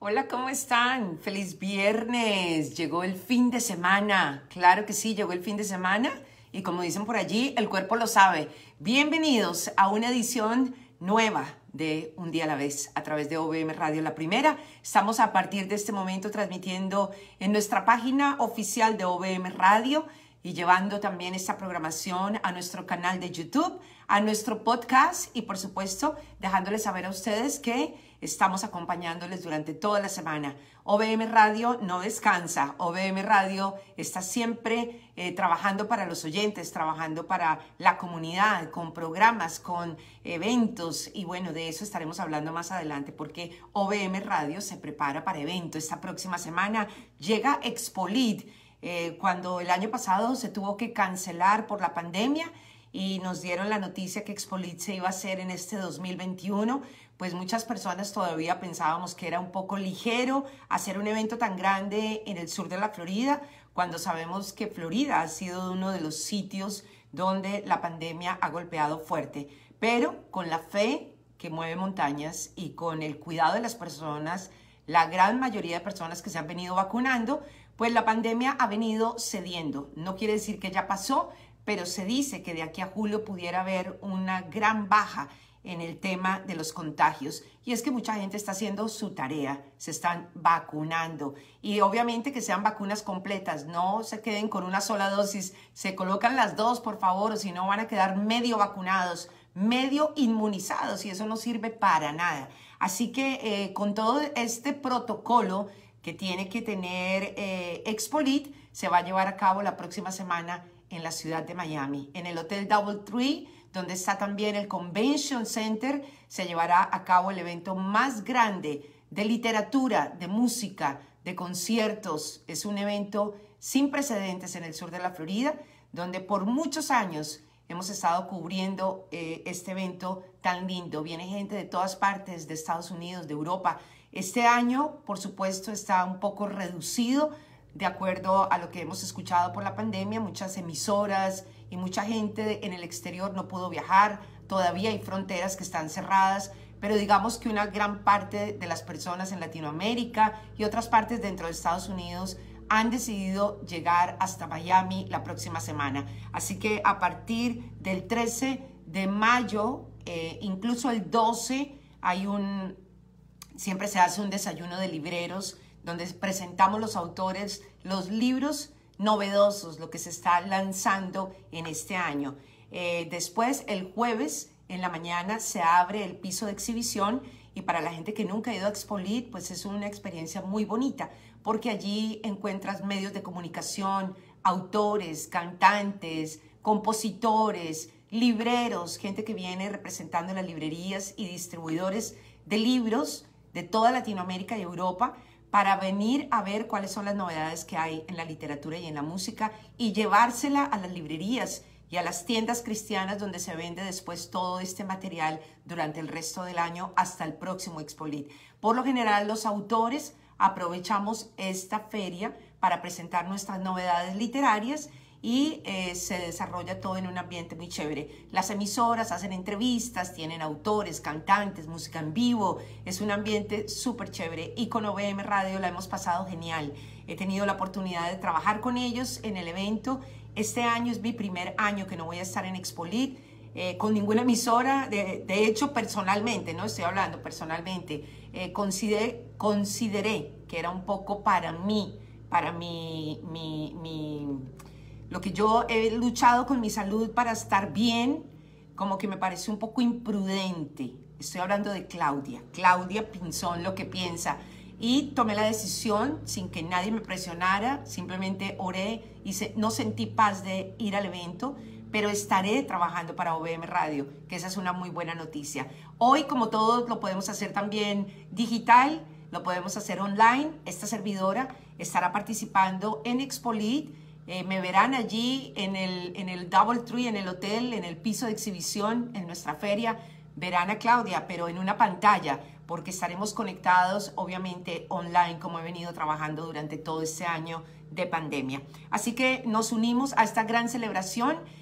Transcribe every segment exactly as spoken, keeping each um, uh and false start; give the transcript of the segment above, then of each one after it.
Hola, ¿cómo están? Feliz viernes. Llegó el fin de semana. Claro que sí, llegó el fin de semana. Y como dicen por allí, el cuerpo lo sabe. Bienvenidos a una edición nueva de Un Día a la Vez a través de O V M Radio La Primera. Estamos a partir de este momento transmitiendo en nuestra página oficial de O V M Radio y llevando también esta programación a nuestro canal de YouTube, a nuestro podcast y por supuesto dejándoles saber a ustedes que estamos acompañándoles durante toda la semana. O V M Radio no descansa. O V M Radio está siempre eh, trabajando para los oyentes, trabajando para la comunidad, con programas, con eventos. Y bueno, de eso estaremos hablando más adelante porque O V M Radio se prepara para eventos. Esta próxima semana llega Expolit. Eh, cuando el año pasado se tuvo que cancelar por la pandemia y nos dieron la noticia que Expolit se iba a hacer en este dos mil veintiuno, pues muchas personas todavía pensábamos que era un poco ligero hacer un evento tan grande en el sur de la Florida, cuando sabemos que Florida ha sido uno de los sitios donde la pandemia ha golpeado fuerte. Pero con la fe que mueve montañas y con el cuidado de las personas, la gran mayoría de personas que se han venido vacunando, pues la pandemia ha venido cediendo. No quiere decir que ya pasó, pero se dice que de aquí a julio pudiera haber una gran baja en el tema de los contagios. Y es que mucha gente está haciendo su tarea, se están vacunando. Y obviamente que sean vacunas completas, no se queden con una sola dosis, se colocan las dos, por favor, o si no van a quedar medio vacunados, medio inmunizados, y eso no sirve para nada. Así que eh, con todo este protocolo que tiene que tener eh, Expolit, se va a llevar a cabo la próxima semana en la ciudad de Miami, en el Hotel DoubleTree, donde está también el Convention Center. Se llevará a cabo el evento más grande de literatura, de música, de conciertos. Es un evento sin precedentes en el sur de la Florida, donde por muchos años hemos estado cubriendo eh, este evento tan lindo. Viene gente de todas partes, de Estados Unidos, de Europa. Este año, por supuesto, está un poco reducido de acuerdo a lo que hemos escuchado por la pandemia. Muchas emisoras y mucha gente en el exterior no pudo viajar. Todavía hay fronteras que están cerradas, pero digamos que una gran parte de las personas en Latinoamérica y otras partes dentro de Estados Unidos han decidido llegar hasta Miami la próxima semana. Así que a partir del trece de mayo, eh, incluso el doce, hay un, siempre se hace un desayuno de libreros donde presentamos los autores, los libros novedosos, lo que se está lanzando en este año. Eh, después, el jueves en la mañana se abre el piso de exhibición y para la gente que nunca ha ido a Expolit, pues es una experiencia muy bonita porque allí encuentras medios de comunicación, autores, cantantes, compositores, libreros, gente que viene representando las librerías y distribuidores de libros de toda Latinoamérica y Europa, para venir a ver cuáles son las novedades que hay en la literatura y en la música y llevársela a las librerías y a las tiendas cristianas donde se vende después todo este material durante el resto del año hasta el próximo Expolit. Por lo general, los autores aprovechamos esta feria para presentar nuestras novedades literarias y eh, se desarrolla todo en un ambiente muy chévere. Las emisoras hacen entrevistas, tienen autores, cantantes, música en vivo. Es un ambiente súper chévere y con O V M Radio la hemos pasado genial. He tenido la oportunidad de trabajar con ellos en el evento. Este año es mi primer año que no voy a estar en Expolit eh, con ninguna emisora. De, de hecho, personalmente, no estoy hablando personalmente, eh, consideré, consideré que era un poco para mí, para mi... mi, mi lo que yo he luchado con mi salud para estar bien, como que me parece un poco imprudente. Estoy hablando de Claudia, Claudia Pinzón, lo que piensa. Y tomé la decisión sin que nadie me presionara, simplemente oré y se, no sentí paz de ir al evento, pero estaré trabajando para O V M Radio, que esa es una muy buena noticia. Hoy, como todos, lo podemos hacer también digital, lo podemos hacer online. Esta servidora estará participando en Expolit. Eh, me verán allí en el, en el DoubleTree, en el hotel, en el piso de exhibición, en nuestra feria. Verán a Claudia, pero en una pantalla, porque estaremos conectados, obviamente, online, como he venido trabajando durante todo este año de pandemia. Así que nos unimos a esta gran celebración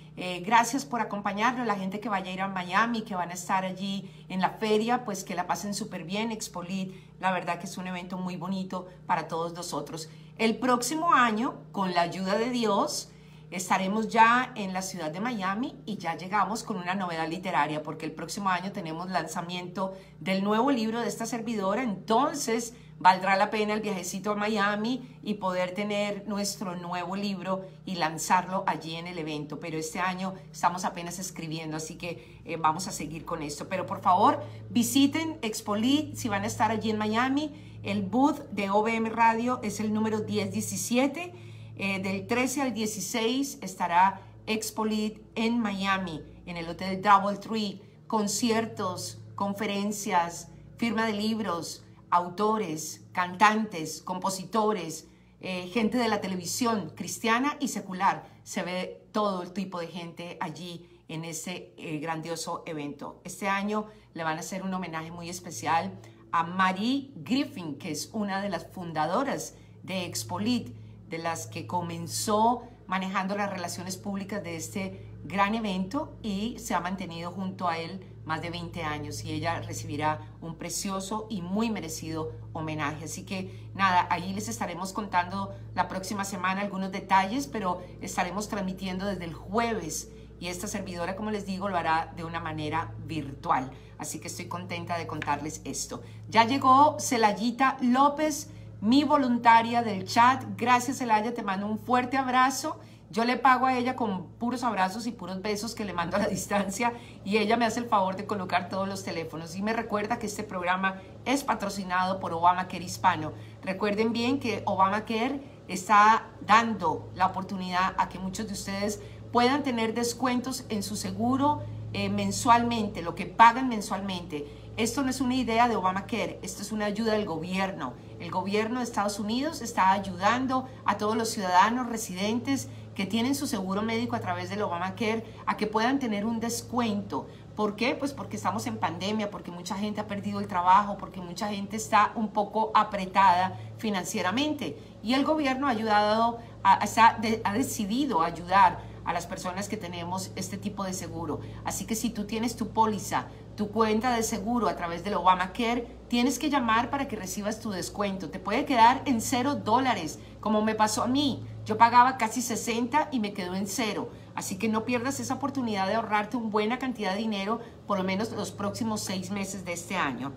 Eh, gracias por acompañarnos, la gente que vaya a ir a Miami, que van a estar allí en la feria, pues que la pasen súper bien. Expolit, la verdad que es un evento muy bonito para todos nosotros. El próximo año, con la ayuda de Dios, estaremos ya en la ciudad de Miami y ya llegamos con una novedad literaria, porque el próximo año tenemos lanzamiento del nuevo libro de esta servidora. Entonces valdrá la pena el viajecito a Miami y poder tener nuestro nuevo libro y lanzarlo allí en el evento. Pero este año estamos apenas escribiendo, así que eh, vamos a seguir con esto. Pero por favor, visiten Expolit si van a estar allí en Miami. El booth de O V M Radio es el número diez diecisiete. Eh, del trece al dieciséis estará Expolit en Miami, en el Hotel Doubletree. Conciertos, conferencias, firma de libros, autores, cantantes, compositores, eh, gente de la televisión cristiana y secular. Se ve todo el tipo de gente allí en ese eh, grandioso evento. Este año le van a hacer un homenaje muy especial a Mary Griffin, que es una de las fundadoras de Expolit, de las que comenzó manejando las relaciones públicas de este gran evento y se ha mantenido junto a él más de veinte años, y ella recibirá un precioso y muy merecido homenaje. Así que nada, ahí les estaremos contando la próxima semana algunos detalles, pero estaremos transmitiendo desde el jueves y esta servidora, como les digo, lo hará de una manera virtual. Así que estoy contenta de contarles esto. Ya llegó Celayita López, mi voluntaria del chat. Gracias, Celaya, te mando un fuerte abrazo. Yo le pago a ella con puros abrazos y puros besos que le mando a la distancia, y ella me hace el favor de colocar todos los teléfonos y me recuerda que este programa es patrocinado por Obamacare Hispano. Recuerden bien que Obamacare está dando la oportunidad a que muchos de ustedes puedan tener descuentos en su seguro eh, mensualmente, lo que pagan mensualmente. Esto no es una idea de Obamacare, esto es una ayuda del gobierno. El gobierno de Estados Unidos está ayudando a todos los ciudadanos residentes que tienen su seguro médico a través del Obamacare a que puedan tener un descuento. ¿Por qué? Pues porque estamos en pandemia, porque mucha gente ha perdido el trabajo, porque mucha gente está un poco apretada financieramente. Y el gobierno ha ayudado, a, a, ha decidido ayudar a las personas que tenemos este tipo de seguro. Así que si tú tienes tu póliza, tu cuenta de seguro a través del Obamacare, tienes que llamar para que recibas tu descuento. Te puede quedar en cero dólares, como me pasó a mí. Yo pagaba casi sesenta y me quedó en cero. Así que no pierdas esa oportunidad de ahorrarte una buena cantidad de dinero, por lo menos los próximos seis meses de este año.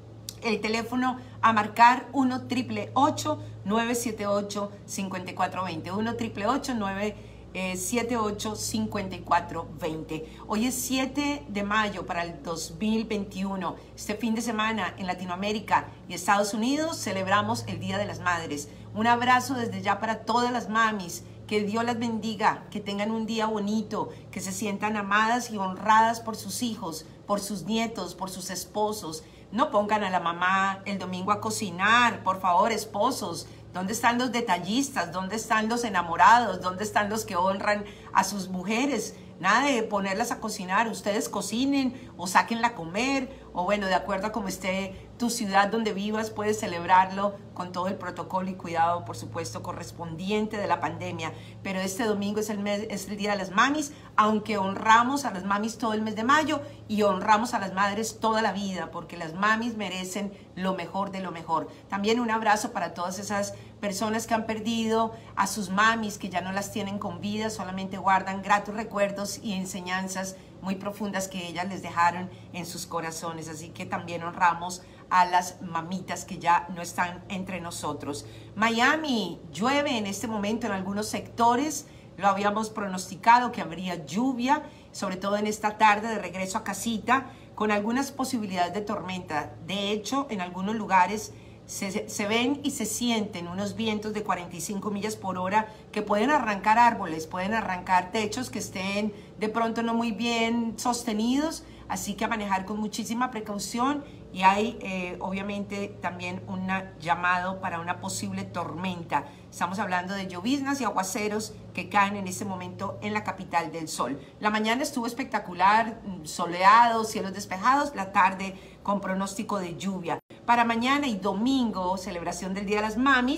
El teléfono a marcar uno, ocho ocho ocho, nueve siete ocho, cinco cuatro dos cero. uno, ocho ocho ocho, nueve siete ocho, cinco cuatro dos cero. Hoy es siete de mayo para el dos mil veintiuno. Este fin de semana en Latinoamérica y Estados Unidos celebramos el Día de las Madres. Un abrazo desde ya para todas las mamis. Que Dios las bendiga, que tengan un día bonito, que se sientan amadas y honradas por sus hijos, por sus nietos, por sus esposos. No pongan a la mamá el domingo a cocinar, por favor, esposos. ¿Dónde están los detallistas? ¿Dónde están los enamorados? ¿Dónde están los que honran a sus mujeres? Nada de ponerlas a cocinar. Ustedes cocinen o sáquenla a comer, o bueno, de acuerdo a cómo esté tu ciudad donde vivas, puedes celebrarlo con todo el protocolo y cuidado, por supuesto, correspondiente de la pandemia. Pero este domingo es el, mes, es el Día de las Mamis, aunque honramos a las mamis todo el mes de mayo y honramos a las madres toda la vida, porque las mamis merecen lo mejor de lo mejor. También un abrazo para todas esas personas que han perdido a sus mamis, que ya no las tienen con vida, solamente guardan gratos recuerdos y enseñanzas muy profundas que ellas les dejaron en sus corazones. Así que también honramos a las mamitas que ya no están entre nosotros. Miami, llueve en este momento en algunos sectores. Lo habíamos pronosticado que habría lluvia, sobre todo en esta tarde de regreso a casita, con algunas posibilidades de tormenta. De hecho, en algunos lugares se, se ven y se sienten unos vientos de cuarenta y cinco millas por hora que pueden arrancar árboles, pueden arrancar techos que estén de pronto no muy bien sostenidos. Así que a manejar con muchísima precaución, y hay eh, obviamente también un llamado para una posible tormenta. Estamos hablando de lloviznas y aguaceros que caen en este momento en la capital del sol. La mañana estuvo espectacular, soleado, cielos despejados, la tarde con pronóstico de lluvia. Para mañana y domingo, celebración del Día de las Mamis,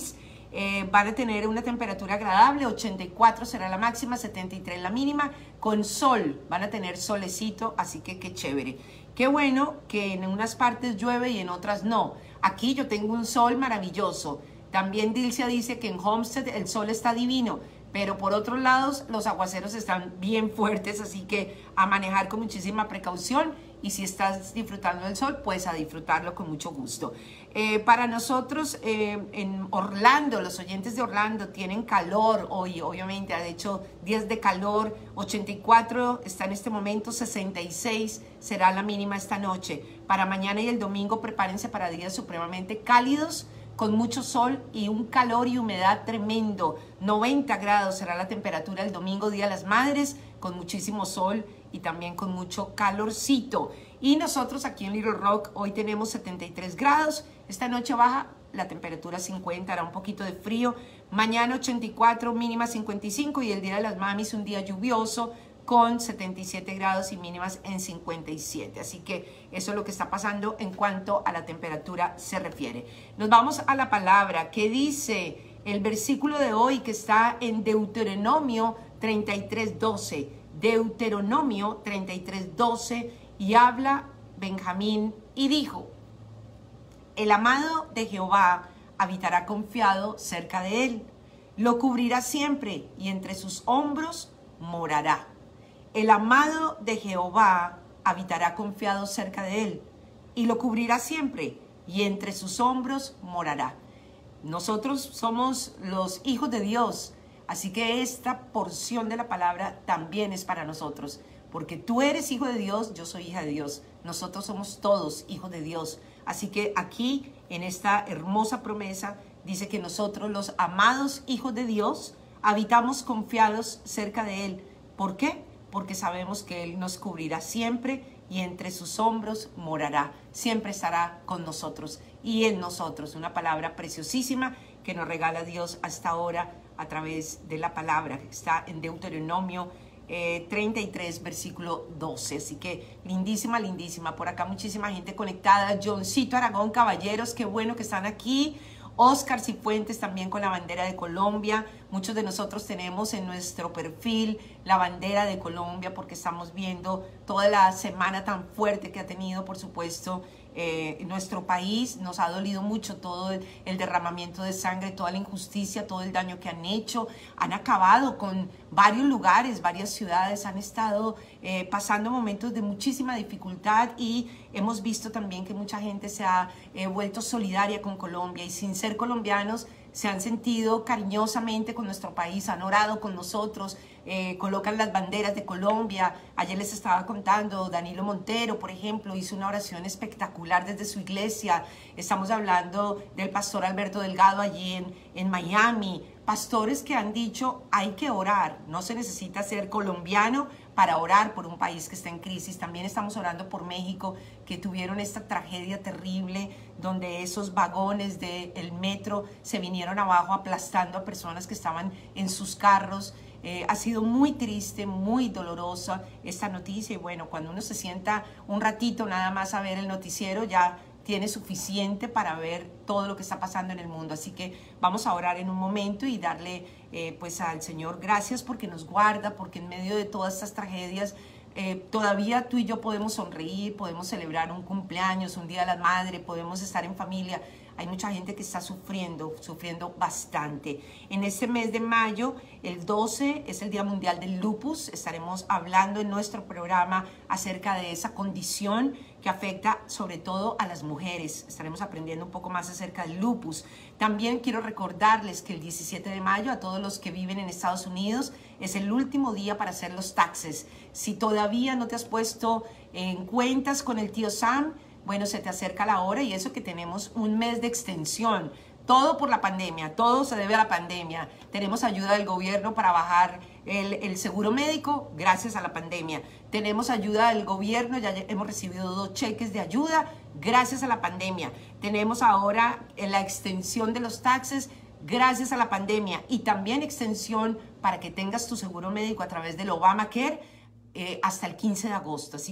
Eh, van a tener una temperatura agradable, ochenta y cuatro será la máxima, setenta y tres la mínima, con sol, van a tener solecito, así que qué chévere. Qué bueno que en unas partes llueve y en otras no. Aquí yo tengo un sol maravilloso. También Dilcia dice que en Homestead el sol está divino, pero por otros lados los aguaceros están bien fuertes, así que a manejar con muchísima precaución. Y si estás disfrutando del sol, pues a disfrutarlo con mucho gusto. Eh, para nosotros eh, en Orlando, los oyentes de Orlando tienen calor hoy, obviamente, de hecho días de calor, ochenta y cuatro está en este momento, sesenta y seis será la mínima esta noche. Para mañana y el domingo prepárense para días supremamente cálidos, con mucho sol y un calor y humedad tremendo. noventa grados será la temperatura el domingo, Día de las Madres, con muchísimo sol y también con mucho calorcito. Y nosotros aquí en Little Rock hoy tenemos setenta y tres grados. Esta noche baja la temperatura cincuenta, hará un poquito de frío. Mañana ochenta y cuatro, mínima cincuenta y cinco, y el Día de las Mamis un día lluvioso con setenta y siete grados y mínimas en cincuenta y siete. Así que eso es lo que está pasando en cuanto a la temperatura se refiere. Nos vamos a la palabra. ¿Qué dice el versículo de hoy que está en Deuteronomio treinta y tres, doce? Deuteronomio treinta y tres, doce, y habla Benjamín y dijo: el amado de Jehová habitará confiado cerca de él, lo cubrirá siempre y entre sus hombros morará. El amado de Jehová habitará confiado cerca de él y lo cubrirá siempre y entre sus hombros morará. Nosotros somos los hijos de Dios, así que esta porción de la palabra también es para nosotros, porque tú eres hijo de Dios, yo soy hija de Dios, nosotros somos todos hijos de Dios. Así que aquí en esta hermosa promesa dice que nosotros, los amados hijos de Dios, habitamos confiados cerca de él. ¿Por qué? Porque sabemos que él nos cubrirá siempre y entre sus hombros morará, siempre estará con nosotros y en nosotros. Una palabra preciosísima que nos regala Dios hasta ahora a través de la palabra que está en Deuteronomio eh, treinta y tres, versículo doce. Así que lindísima, lindísima. Por acá muchísima gente conectada. Johncito Aragón, caballeros, qué bueno que están aquí. Oscar Cifuentes también con la bandera de Colombia. Muchos de nosotros tenemos en nuestro perfil la bandera de Colombia porque estamos viendo toda la semana tan fuerte que ha tenido, por supuesto, eh, nuestro país. Nos ha dolido mucho todo el, el derramamiento de sangre, toda la injusticia, todo el daño que han hecho. Han acabado con varios lugares, varias ciudades, han estado eh, pasando momentos de muchísima dificultad y hemos visto también que mucha gente se ha eh, vuelto solidaria con Colombia y sin ser colombianos se han sentido cariñosamente con nuestro país, han orado con nosotros, eh, colocan las banderas de Colombia. Ayer les estaba contando, Danilo Montero, por ejemplo, hizo una oración espectacular desde su iglesia. Estamos hablando del pastor Alberto Delgado allí en, en Miami. Pastores que han dicho, hay que orar, no se necesita ser colombiano para orar por un país que está en crisis. También estamos orando por México, que tuvieron esta tragedia terrible donde esos vagones del metro se vinieron abajo aplastando a personas que estaban en sus carros. Eh, ha sido muy triste, muy dolorosa esta noticia y bueno, cuando uno se sienta un ratito nada más a ver el noticiero ya tiene suficiente para ver todo lo que está pasando en el mundo. Así que vamos a orar en un momento y darle eh, pues al Señor gracias porque nos guarda, porque en medio de todas estas tragedias eh, todavía tú y yo podemos sonreír, podemos celebrar un cumpleaños, un Día de la Madre, podemos estar en familia. Hay mucha gente que está sufriendo, sufriendo bastante. En este mes de mayo, el doce, es el Día Mundial del Lupus. Estaremos hablando en nuestro programa acerca de esa condición que afecta sobre todo a las mujeres. Estaremos aprendiendo un poco más acerca del lupus. También quiero recordarles que el diecisiete de mayo, a todos los que viven en Estados Unidos, es el último día para hacer los taxes. Si todavía no te has puesto en cuentas con el tío Sam, bueno, se te acerca la hora y eso que tenemos un mes de extensión. Todo por la pandemia, todo se debe a la pandemia. Tenemos ayuda del gobierno para bajar el, el seguro médico gracias a la pandemia. Tenemos ayuda del gobierno, ya hemos recibido dos cheques de ayuda gracias a la pandemia. Tenemos ahora la extensión de los taxes gracias a la pandemia y también extensión para que tengas tu seguro médico a través del Obamacare. Eh, hasta el quince de agosto, así que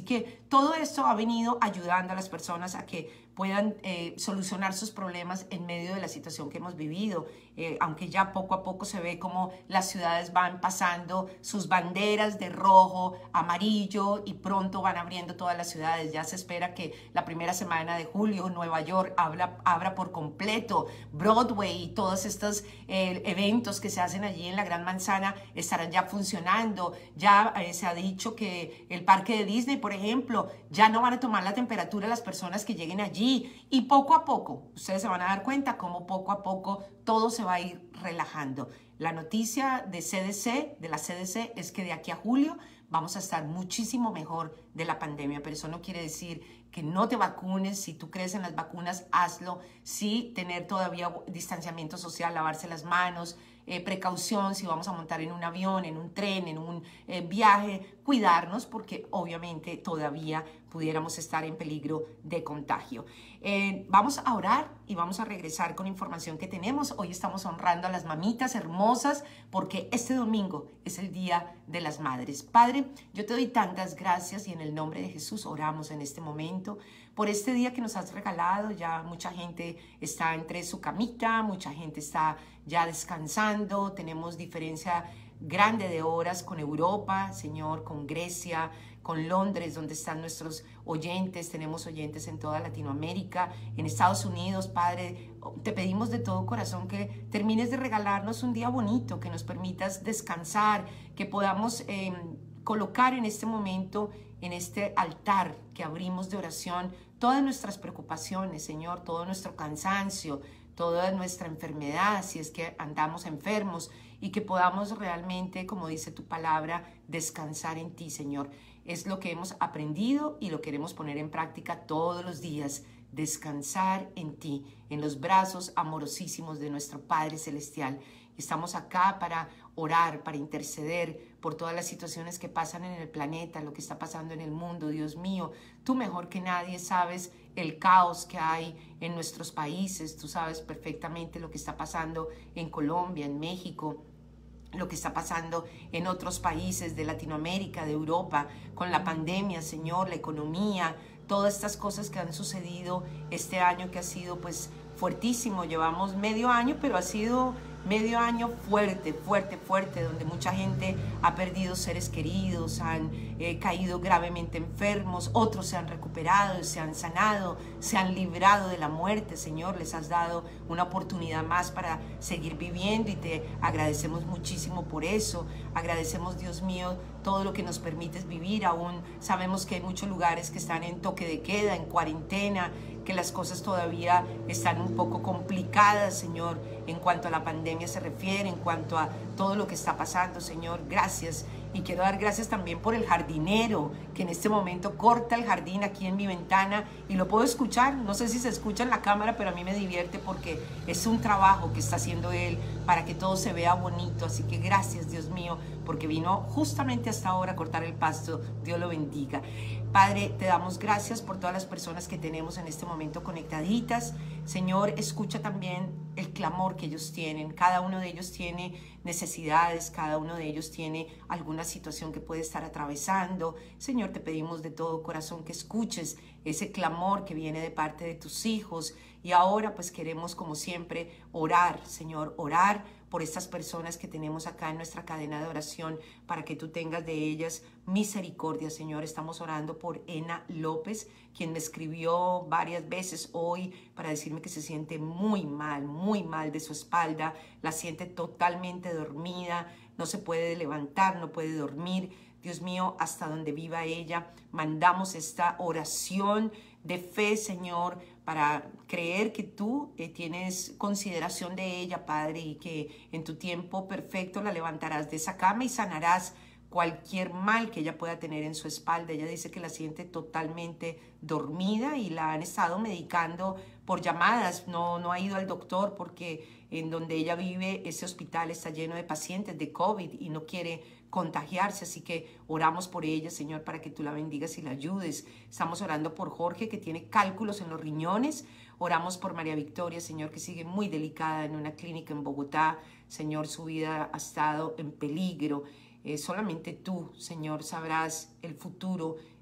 todo esto ha venido ayudando a las personas a que puedan eh, solucionar sus problemas en medio de la situación que hemos vivido. Eh, aunque ya poco a poco se ve como las ciudades van pasando sus banderas de rojo, amarillo y pronto van abriendo todas las ciudades. Ya se espera que la primera semana de julio Nueva York abra, abra por completo. Broadway y todos estos eh, eventos que se hacen allí en la Gran Manzana estarán ya funcionando. Ya eh, se ha dicho que el parque de Disney, por ejemplo, ya no van a tomar la temperatura las personas que lleguen allí. Y poco a poco, ustedes se van a dar cuenta cómo poco a poco todo se va a ir relajando. La noticia de C D C, de la C D C, es que de aquí a julio vamos a estar muchísimo mejor de la pandemia, pero eso no quiere decir que no te vacunes. Si tú crees en las vacunas, hazlo. Sí, tener todavía distanciamiento social, lavarse las manos, eh, precaución si vamos a montar en un avión, en un tren, en un eh, viaje, cuidarnos porque obviamente todavía pudiéramos estar en peligro de contagio. Eh, vamos a orar y vamos a regresar con información que tenemos. Hoy estamos honrando a las mamitas hermosas porque este domingo es el Día de las Madres. Padre, yo te doy tantas gracias y en el nombre de Jesús oramos en este momento por este día que nos has regalado. Ya mucha gente está entre su camita, mucha gente está ya descansando, tenemos diferencia grande de horas con Europa, Señor, con Grecia, con Londres, donde están nuestros oyentes. Tenemos oyentes en toda Latinoamérica, en Estados Unidos. Padre, te pedimos de todo corazón que termines de regalarnos un día bonito, que nos permitas descansar, que podamos eh, colocar en este momento, en este altar que abrimos de oración, todas nuestras preocupaciones, Señor, todo nuestro cansancio, toda nuestra enfermedad, si es que andamos enfermos, y que podamos realmente, como dice tu palabra, descansar en ti, Señor. Es lo que hemos aprendido y lo queremos poner en práctica todos los días, descansar en ti, en los brazos amorosísimos de nuestro Padre Celestial. Estamos acá para orar, para interceder por todas las situaciones que pasan en el planeta, lo que está pasando en el mundo. Dios mío, tú mejor que nadie sabes el caos que hay en nuestros países. Tú sabes perfectamente lo que está pasando en Colombia, en México, lo que está pasando en otros países de Latinoamérica, de Europa, con la pandemia, Señor, la economía, todas estas cosas que han sucedido este año que ha sido pues fuertísimo. Llevamos medio año, pero ha sido medio año fuerte, fuerte, fuerte, donde mucha gente ha perdido seres queridos, han eh, caído gravemente enfermos, otros se han recuperado, se han sanado, se han librado de la muerte. Señor, les has dado una oportunidad más para seguir viviendo y te agradecemos muchísimo por eso. Agradecemos, Dios mío, todo lo que nos permites vivir. Aún sabemos que hay muchos lugares que están en toque de queda, en cuarentena, que las cosas todavía están un poco complicadas, Señor, en cuanto a la pandemia se refiere, en cuanto a todo lo que está pasando, Señor. Gracias. Y quiero dar gracias también por el jardinero que en este momento corta el jardín aquí en mi ventana y lo puedo escuchar. No sé si se escucha en la cámara, pero a mí me divierte porque es un trabajo que está haciendo él para que todo se vea bonito. Así que gracias, Dios mío, porque vino justamente hasta ahora a cortar el pasto. Dios lo bendiga. Padre, te damos gracias por todas las personas que tenemos en este momento conectaditas. Señor, escucha también el clamor que ellos tienen. Cada uno de ellos tiene necesidades, cada uno de ellos tiene alguna situación que puede estar atravesando. Señor, te pedimos de todo corazón que escuches ese clamor que viene de parte de tus hijos. Y ahora pues queremos, como siempre, orar, Señor, orar por estas personas que tenemos acá en nuestra cadena de oración, para que tú tengas de ellas misericordia, Señor. Estamos orando por Ena López, quien me escribió varias veces hoy para decirme que se siente muy mal, muy mal de su espalda, la siente totalmente dormida, no se puede levantar, no puede dormir. Dios mío, hasta donde viva ella, mandamos esta oración de fe, Señor, para creer que tú eh, tienes consideración de ella, Padre, y que en tu tiempo perfecto la levantarás de esa cama y sanarás cualquier mal que ella pueda tener en su espalda. Ella dice que la siente totalmente dormida y la han estado medicando por llamadas. No, no ha ido al doctor porque en donde ella vive, ese hospital está lleno de pacientes de COVID y no quiere contagiarse, así que oramos por ella, Señor, para que tú la bendigas y la ayudes. Estamos orando por Jorge, que tiene cálculos en los riñones. Oramos por María Victoria, Señor, que sigue muy delicada en una clínica en Bogotá. Señor, su vida ha estado en peligro. Eh, solamente tú, Señor, sabrás el futuro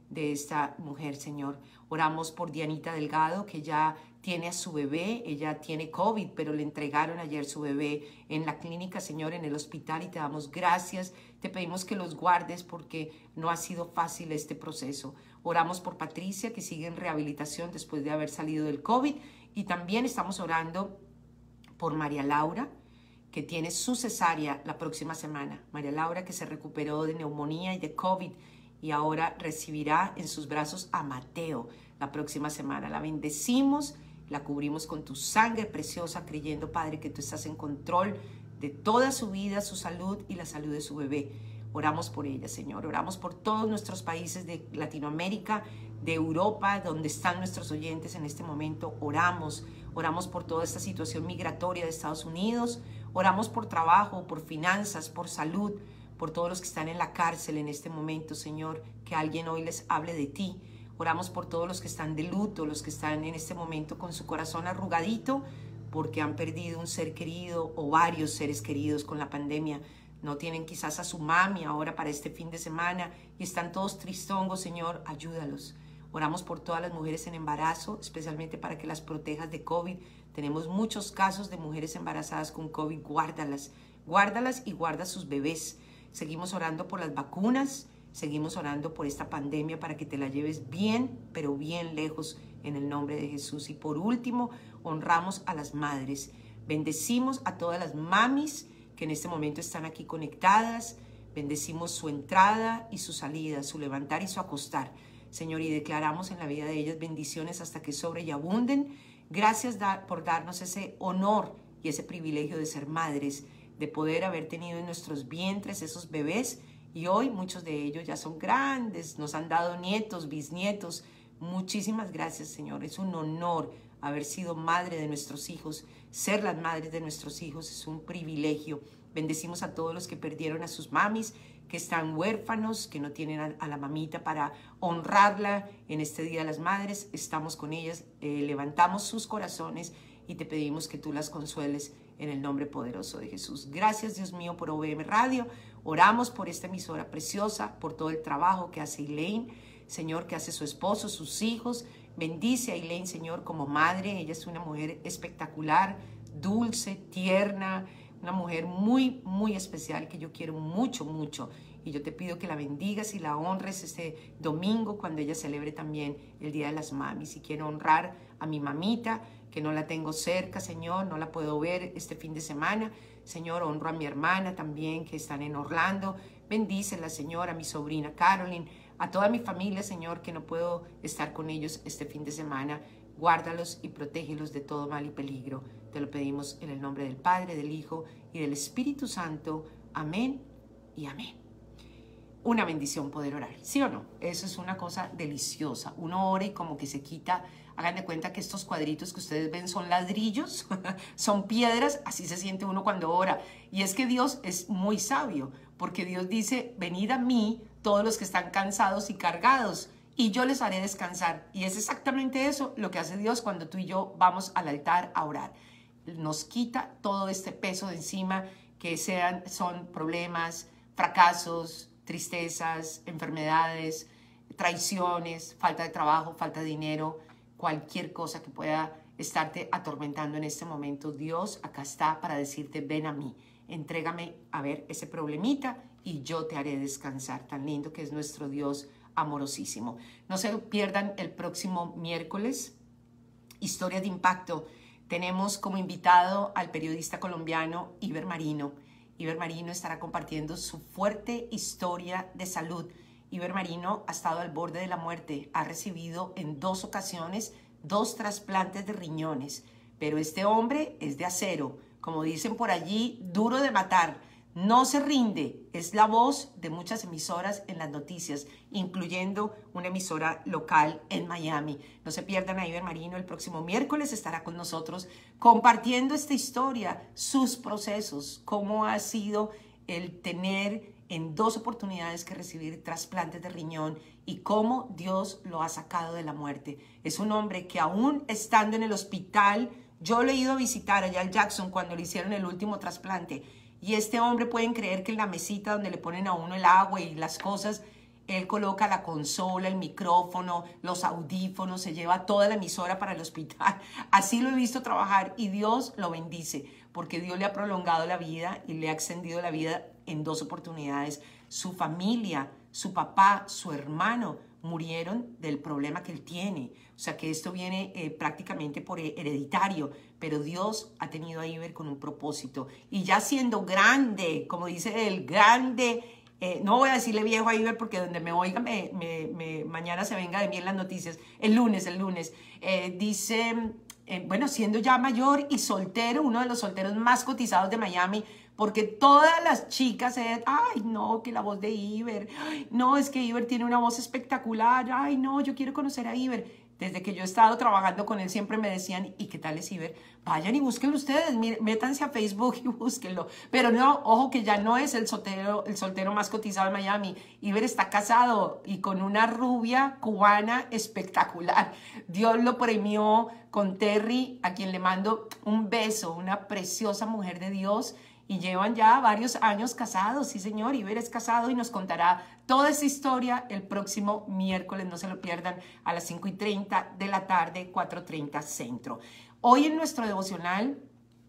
de esta mujer, Señor. Oramos por Dianita Delgado, que ya tiene a su bebé. Ella tiene COVID, pero le entregaron ayer su bebé en la clínica, Señor, en el hospital, y te damos gracias. Te pedimos que los guardes porque no ha sido fácil este proceso. Oramos por Patricia, que sigue en rehabilitación después de haber salido del COVID, y también estamos orando por María Laura, que tiene su cesárea la próxima semana. María Laura, que se recuperó de neumonía y de COVID y ahora recibirá en sus brazos a Mateo la próxima semana. La bendecimos, la cubrimos con tu sangre preciosa, creyendo, Padre, que tú estás en control de toda su vida, su salud y la salud de su bebé. Oramos por ella, Señor. Oramos por todos nuestros países de Latinoamérica, de Europa, donde están nuestros oyentes en este momento. Oramos, oramos por toda esta situación migratoria de Estados Unidos. Oramos por trabajo, por finanzas, por salud, por todos los que están en la cárcel en este momento, Señor. Que alguien hoy les hable de ti. Oramos por todos los que están de luto, los que están en este momento con su corazón arrugadito porque han perdido un ser querido o varios seres queridos con la pandemia. No tienen quizás a su mami ahora para este fin de semana y están todos tristongos, Señor, ayúdalos. Oramos por todas las mujeres en embarazo, especialmente para que las protejas de COVID. Tenemos muchos casos de mujeres embarazadas con COVID, guárdalas, guárdalas y guarda sus bebés. Seguimos orando por las vacunas, seguimos orando por esta pandemia para que te la lleves bien, pero bien lejos en el nombre de Jesús. Y por último, honramos a las madres. Bendecimos a todas las mamis que en este momento están aquí conectadas. Bendecimos su entrada y su salida, su levantar y su acostar, Señor, y declaramos en la vida de ellas bendiciones hasta que sobre y abunden. Gracias por darnos ese honor y ese privilegio de ser madres, de poder haber tenido en nuestros vientres esos bebés, y hoy muchos de ellos ya son grandes, nos han dado nietos, bisnietos. Muchísimas gracias, Señor. Es un honor haber sido madre de nuestros hijos. Ser las madres de nuestros hijos es un privilegio. Bendecimos a todos los que perdieron a sus mamis, que están huérfanos, que no tienen a, a la mamita para honrarla en este Día de las Madres. Estamos con ellas, eh, levantamos sus corazones y te pedimos que tú las consueles en el nombre poderoso de Jesús. Gracias, Dios mío, por O V M Radio. Oramos por esta emisora preciosa, por todo el trabajo que hace Elaine, Señor, que hace su esposo, sus hijos. Bendice a Elaine, Señor, como madre. Ella es una mujer espectacular, dulce, tierna, una mujer muy, muy especial que yo quiero mucho, mucho. Y yo te pido que la bendigas y la honres este domingo cuando ella celebre también el Día de las Mamis. Y quiero honrar a mi mamita, que no la tengo cerca, Señor, no la puedo ver este fin de semana. Señor, honro a mi hermana también, que están en Orlando. Bendícela, Señor, a mi sobrina Carolyn, a toda mi familia, Señor, que no puedo estar con ellos este fin de semana. Guárdalos y protégelos de todo mal y peligro. Te lo pedimos en el nombre del Padre, del Hijo y del Espíritu Santo. Amén y amén. Una bendición poder orar, ¿sí o no? Eso es una cosa deliciosa. Uno ora y como que se quita. Hagan de cuenta que estos cuadritos que ustedes ven son ladrillos, son piedras. Así se siente uno cuando ora. Y es que Dios es muy sabio, porque Dios dice, venid a mí todos los que están cansados y cargados, y yo les haré descansar. Y es exactamente eso lo que hace Dios cuando tú y yo vamos al altar a orar. Nos quita todo este peso de encima, que sean, son problemas, fracasos, tristezas, enfermedades, traiciones, falta de trabajo, falta de dinero, cualquier cosa que pueda estarte atormentando en este momento. Dios acá está para decirte, ven a mí, entrégame a ver ese problemita y yo te haré descansar. Tan lindo que es nuestro Dios amorosísimo. No se pierdan el próximo miércoles, Historia de Impacto. Tenemos como invitado al periodista colombiano Iber Marino. Iber Marino estará compartiendo su fuerte historia de salud. Iber Marino ha estado al borde de la muerte, ha recibido en dos ocasiones dos trasplantes de riñones, pero este hombre es de acero, como dicen por allí, duro de matar. No se rinde, es la voz de muchas emisoras en las noticias, incluyendo una emisora local en Miami. No se pierdan a Iber Marino, el próximo miércoles estará con nosotros compartiendo esta historia, sus procesos, cómo ha sido el tener en dos oportunidades que recibir trasplantes de riñón y cómo Dios lo ha sacado de la muerte. Es un hombre que aún estando en el hospital, yo lo he ido a visitar allá al Jackson cuando le hicieron el último trasplante. Y este hombre, pueden creer que en la mesita donde le ponen a uno el agua y las cosas, Él coloca la consola, el micrófono, los audífonos, se lleva toda la emisora para el hospital. Así lo he visto trabajar y Dios lo bendice porque Dios le ha prolongado la vida y le ha extendido la vida en dos oportunidades. Su familia, su papá, su hermano murieron del problema que él tiene. O sea que esto viene eh, prácticamente por hereditario, pero Dios ha tenido a Iber con un propósito. Y ya siendo grande, como dice el grande, eh, no voy a decirle viejo a Iber porque donde me oiga me, me, me, mañana se venga de mí en las noticias, el lunes, el lunes, eh, dice, eh, bueno, siendo ya mayor y soltero, uno de los solteros más cotizados de Miami, porque todas las chicas, eh, ay, no, que la voz de Iber, ay, no, es que Iber tiene una voz espectacular, ay, no, yo quiero conocer a Iber. Desde que yo he estado trabajando con él, siempre me decían, ¿y qué tal es Iber? Vayan y búsquenlo ustedes, métanse a Facebook y búsquenlo. Pero no, ojo que ya no es el soltero, el soltero más cotizado en Miami. Iber está casado y con una rubia cubana espectacular. Dios lo premió con Terry, a quien le mando un beso, una preciosa mujer de Dios. Y llevan ya varios años casados, sí señor, Iber es casado y nos contará toda esa historia el próximo miércoles, no se lo pierdan, a las cinco y treinta de la tarde, cuatro y treinta centro. Hoy en nuestro devocional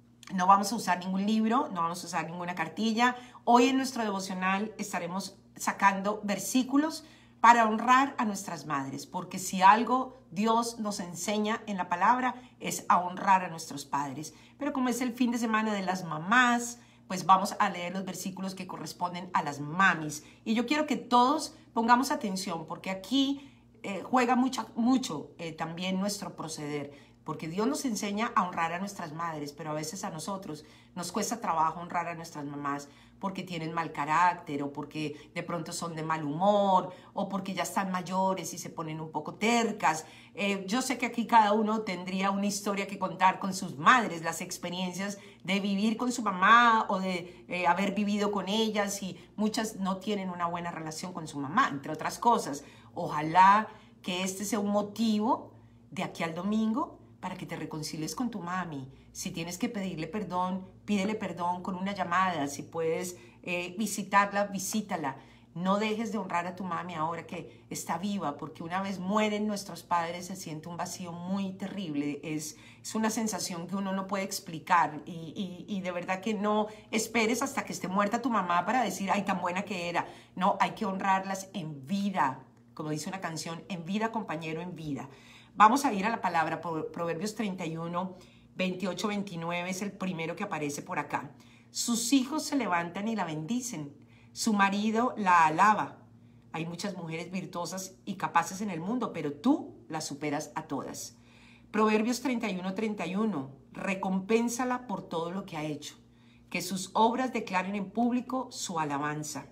no vamos a usar ningún libro, no vamos a usar ninguna cartilla. Hoy en nuestro devocional estaremos sacando versículos para honrar a nuestras madres, porque si algo Dios nos enseña en la palabra es a honrar a nuestros padres. Pero como es el fin de semana de las mamás, pues vamos a leer los versículos que corresponden a las mamis. Y yo quiero que todos pongamos atención, porque aquí eh, juega mucho, mucho eh, también nuestro proceder, porque Dios nos enseña a honrar a nuestras madres, pero a veces a nosotros nos cuesta trabajo honrar a nuestras mamás porque tienen mal carácter o porque de pronto son de mal humor o porque ya están mayores y se ponen un poco tercas. Eh, yo sé que aquí cada uno tendría una historia que contar con sus madres, las experiencias de vivir con su mamá o de eh, haber vivido con ellas, y muchas no tienen una buena relación con su mamá, entre otras cosas. Ojalá que este sea un motivo de aquí al domingo para que te reconcilies con tu mami. Si tienes que pedirle perdón, pídele perdón con una llamada. Si puedes eh, visitarla, visítala. No dejes de honrar a tu mami ahora que está viva, porque una vez mueren nuestros padres se siente un vacío muy terrible. Es, es una sensación que uno no puede explicar y, y, y de verdad que no esperes hasta que esté muerta tu mamá para decir, ay, tan buena que era. No, hay que honrarlas en vida, como dice una canción, en vida, compañero, en vida. Vamos a ir a la palabra, Proverbios treinta y uno, veintiocho, veintinueve es el primero que aparece por acá. Sus hijos se levantan y la bendicen, su marido la alaba. Hay muchas mujeres virtuosas y capaces en el mundo, pero tú las superas a todas. Proverbios treinta y uno, treinta y uno, recompénsala por todo lo que ha hecho, que sus obras declaren en público su alabanza.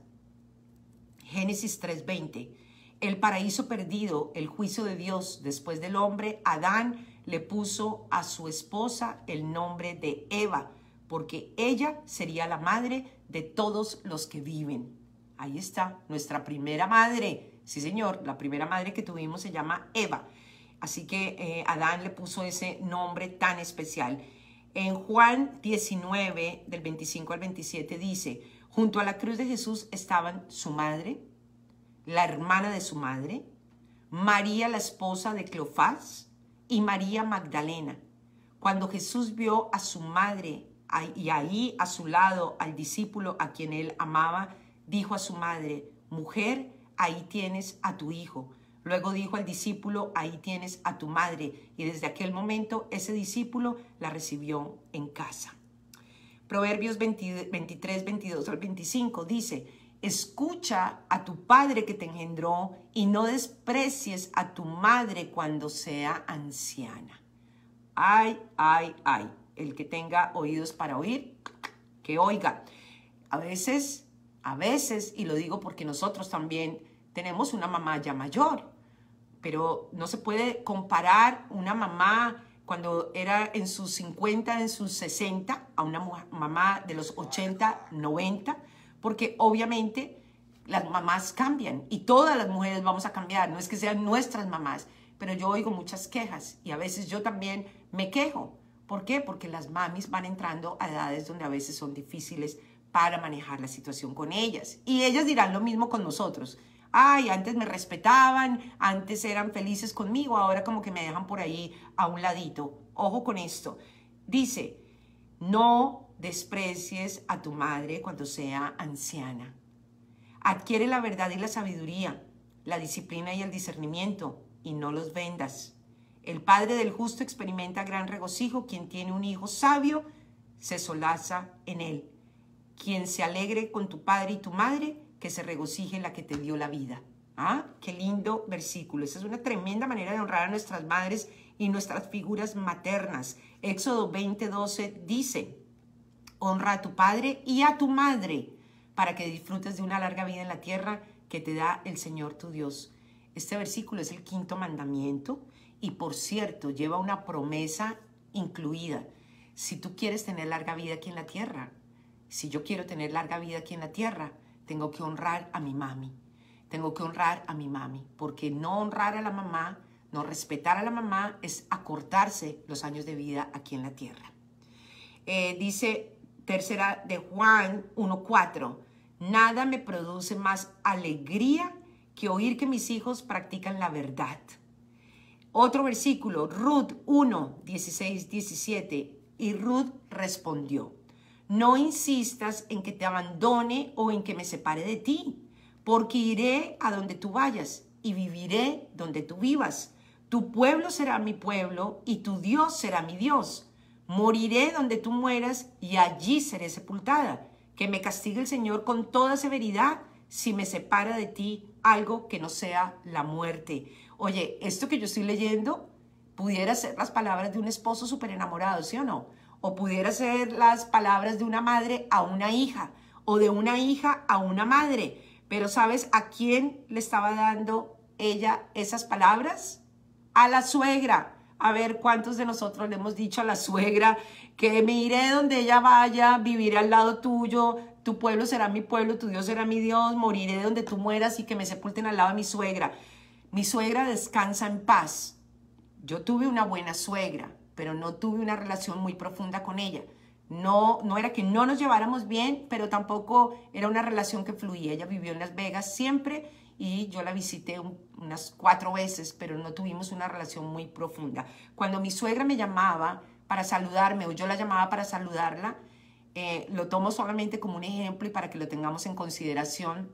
Génesis tres, veinte. El paraíso perdido, el juicio de Dios después del hombre, Adán le puso a su esposa el nombre de Eva, porque ella sería la madre de todos los que viven. Ahí está, nuestra primera madre. Sí, señor, la primera madre que tuvimos se llama Eva. Así que eh, Adán le puso ese nombre tan especial. En Juan diecinueve, del veinticinco al veintisiete, dice, junto a la cruz de Jesús estaban su madre, la hermana de su madre, María, la esposa de Cleofás, y María Magdalena. Cuando Jesús vio a su madre y ahí a su lado al discípulo a quien él amaba, dijo a su madre, mujer, ahí tienes a tu hijo. Luego dijo al discípulo, ahí tienes a tu madre. Y desde aquel momento ese discípulo la recibió en casa. Proverbios veintitrés, veintidós al veinticinco dice, escucha a tu padre que te engendró y no desprecies a tu madre cuando sea anciana. Ay, ay, ay. El que tenga oídos para oír, que oiga. A veces, a veces, y lo digo porque nosotros también tenemos una mamá ya mayor, pero no se puede comparar una mamá cuando era en sus cincuenta, en sus sesenta, a una mamá de los ochenta, noventa, porque obviamente las mamás cambian y todas las mujeres vamos a cambiar, no es que sean nuestras mamás, pero yo oigo muchas quejas y a veces yo también me quejo. ¿Por qué? Porque las mamis van entrando a edades donde a veces son difíciles para manejar la situación con ellas. Y ellas dirán lo mismo con nosotros. ay, antes me respetaban, antes eran felices conmigo, ahora como que me dejan por ahí a un ladito. Ojo con esto. Dice, no desprecies a tu madre cuando sea anciana. Adquiere la verdad y la sabiduría, la disciplina y el discernimiento, y no los vendas. El padre del justo experimenta gran regocijo. Quien tiene un hijo sabio se solaza en él. Quien se alegre con tu padre y tu madre, que se regocije la que te dio la vida. ¿Ah? Qué lindo versículo. Esa es una tremenda manera de honrar a nuestras madres y nuestras figuras maternas. Éxodo veinte doce dice, honra a tu padre y a tu madre para que disfrutes de una larga vida en la tierra que te da el Señor tu Dios. Este versículo es el quinto mandamiento y, por cierto, lleva una promesa incluida. Si tú quieres tener larga vida aquí en la tierra, si yo quiero tener larga vida aquí en la tierra, tengo que honrar a mi mami. Tengo que honrar a mi mami, porque no honrar a la mamá, no respetar a la mamá es acortarse los años de vida aquí en la tierra. Eh, dice tercera de Juan uno cuatro, nada me produce más alegría que oír que mis hijos practican la verdad. Otro versículo, Ruth uno dieciséis diecisiete, y Ruth respondió, no insistas en que te abandone o en que me separe de ti, porque iré a donde tú vayas y viviré donde tú vivas. Tu pueblo será mi pueblo y tu Dios será mi Dios. Moriré donde tú mueras y allí seré sepultada. Que me castigue el Señor con toda severidad si me separa de ti algo que no sea la muerte. Oye, esto que yo estoy leyendo pudiera ser las palabras de un esposo súper enamorado, ¿sí o no? O pudiera ser las palabras de una madre a una hija, o de una hija a una madre. Pero ¿sabes a quién le estaba dando ella esas palabras? A la suegra. A ver, ¿cuántos de nosotros le hemos dicho a la suegra que me iré donde ella vaya, viviré al lado tuyo, tu pueblo será mi pueblo, tu Dios será mi Dios, moriré donde tú mueras y que me sepulten al lado de mi suegra? Mi suegra descansa en paz. Yo tuve una buena suegra, pero no tuve una relación muy profunda con ella. No, no era que no nos lleváramos bien, pero tampoco era una relación que fluía. Ella vivió en Las Vegas siempre y yo la visité un, unas cuatro veces, pero no tuvimos una relación muy profunda. Cuando mi suegra me llamaba para saludarme o yo la llamaba para saludarla, eh, lo tomo solamente como un ejemplo y para que lo tengamos en consideración.